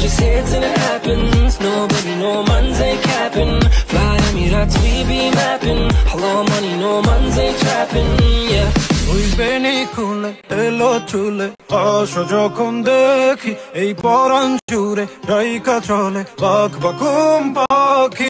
just hits and it happens. Nobody, no man's ain't capping. Fly Emirates, we be mapping. Hello money, no man's ain't trapping, yeah. ওই বেনি খুলে এলো চুলে আশা যখন দেখি এই পরাণ জুড়ে রাইকা চলে বাঘ বাকুম পাখি